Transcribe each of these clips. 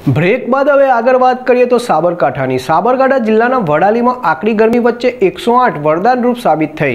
Break બાદ હવે આગળ વાત કરીએ તો સાબરકાંઠા જિલ્લાના વડાલીમાં આકરી ગરમી વચ્ચે 108 વરદાનરૂપ સાબિત થઈ।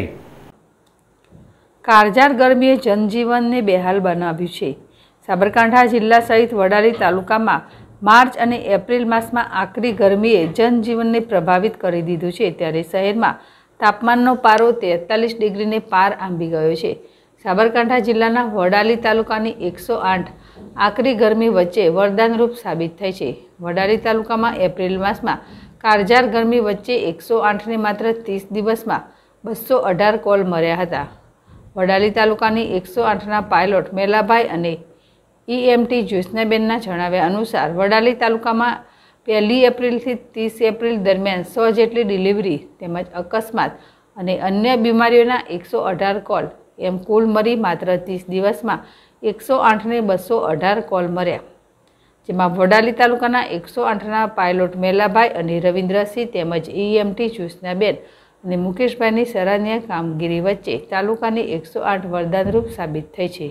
કાળઝાળ ગરમીએ જનજીવનને બેહાલ બનાવ્યું છે। સાબરકાંઠા જિલ્લા સહિત વડાલી તાલુકામાં માર્ચ અને એપ્રિલ માસમાં આકરી ગરમીએ જનજીવનને પ્રભાવિત કરી દીધું છે, ત્યારે શહેરમાં તાપમાનનો પારો 43 ડિગ્રીને પાર આંબી ગયો છે। સાબરકાંઠા જિલ્લાના વડાલી તાલુકાની 108 આકરી ગરમી વચ્ચે વરદાનરૂપ સાબિત થઈ છે। વડાલી તાલુકામાં એપ્રિલ માસમાં કાળઝાળ ગરમી વચ્ચે 108ને માત્ર 30 દિવસમાં 218 કોલ મળ્યા હતા। વડાલી તાલુકાની 108ના પાયલોટ મેલાભાઈ અને ઈએમટી જ્યોત્સનાબેનના જણાવ્યા અનુસાર વડાલી તાલુકામાં 1 એપ્રિલથી 30 એપ્રિલ દરમિયાન 100 જેટલી ડિલિવરી તેમજ અકસ્માત અને અન્ય બીમારીઓના 118 કોલ એમ કુલ મળી માત્ર 30 દિવસમાં 108ને 218 કોલ મળ્યા, જેમાં વડાલી તાલુકાના 108ના પાયલોટ મેલાભાઈ અને રવિન્દ્રસિંહ તેમજ ઈએમટી જ્યોત્સનાબેન અને મુકેશભાઈની સરાહનીય કામગીરી વચ્ચે તાલુકાની 108 વરદાનરૂપ સાબિત થઈ છે।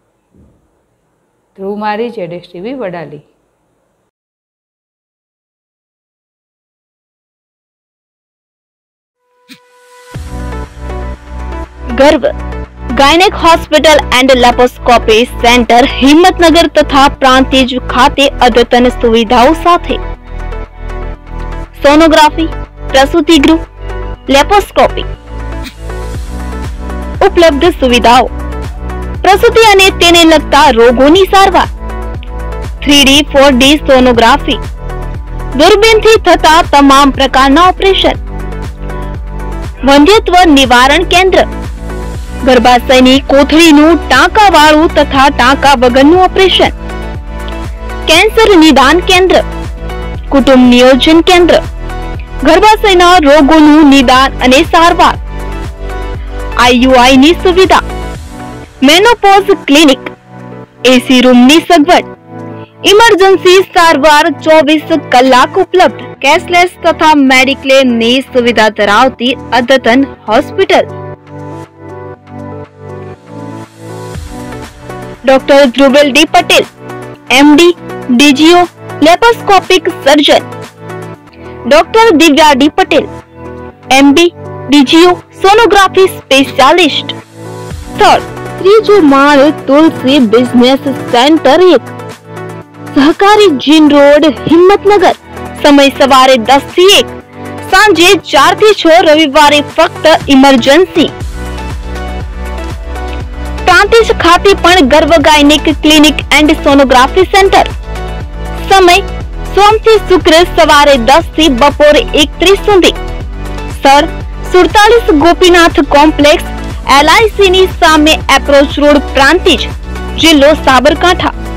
ધ્રુવ મારી, ZSTV વડાલી। Garv gynaec hospital and laparoscopy centre Himmatnagar तथा प्रांतिज खाते अद्यतन सुविधाओं साथे सोनोग्राफी, प्रसूति गृह, लेप्रोस्कोपी उपलब्ध सुविधाओं, प्रसूति अने तेने लगता रोगोनी सारवार, 3D 4D सोनोग्राफी, दूरबीन थी थता तमाम प्रकारना ऑपरेशन, वंध्यत्व निवारण केंद्र, गर्भाशयनी कोथळीनुं टांकावाळुं तथा टांका वगरनुं ऑपरेशन, कैंसर निदान केंद्र, कुटुंब नियोजन केंद्र, गर्भाशयना रोगोनुं निदान अने सारवार, आईयूआई नी सुविधा, मेनोपॉज क्लिनिक, एसी रूम नी सगवड, इमरजेंसी सारवार 24 कलाक उपलब्ध, कैशलेस तथा मेडिक्लेम नी सुविधा धरावती अद्यतन hospital. Doctor Dhruvel D Patel, MD, DGO, laparoscopic surgeon, doctor Divya D Patel, MD, DGO, sonography specialist. Third त्रीजो माळ तुलसी बिजनेस सेंटर 1, सहकारी जीन रोड, हिम्मतनगर। समय सवारे 10 થી 1, सांजे 4 થી 6, रविवारे फक्त इमरजेंसी। प्रांतिज खाते पण Garv gynaec clinic and sonography centre. समय सोम થી શુક્ર સવારે 10 થી બપોરે 1:30 સુધી। સર 47 ગોપીનાથ કોમ્પ્લેક્સ, LIC ની સામે એપ્રોચ રોડ, પ્રાંતિજ, જિલ્લો સાબરકાંઠા।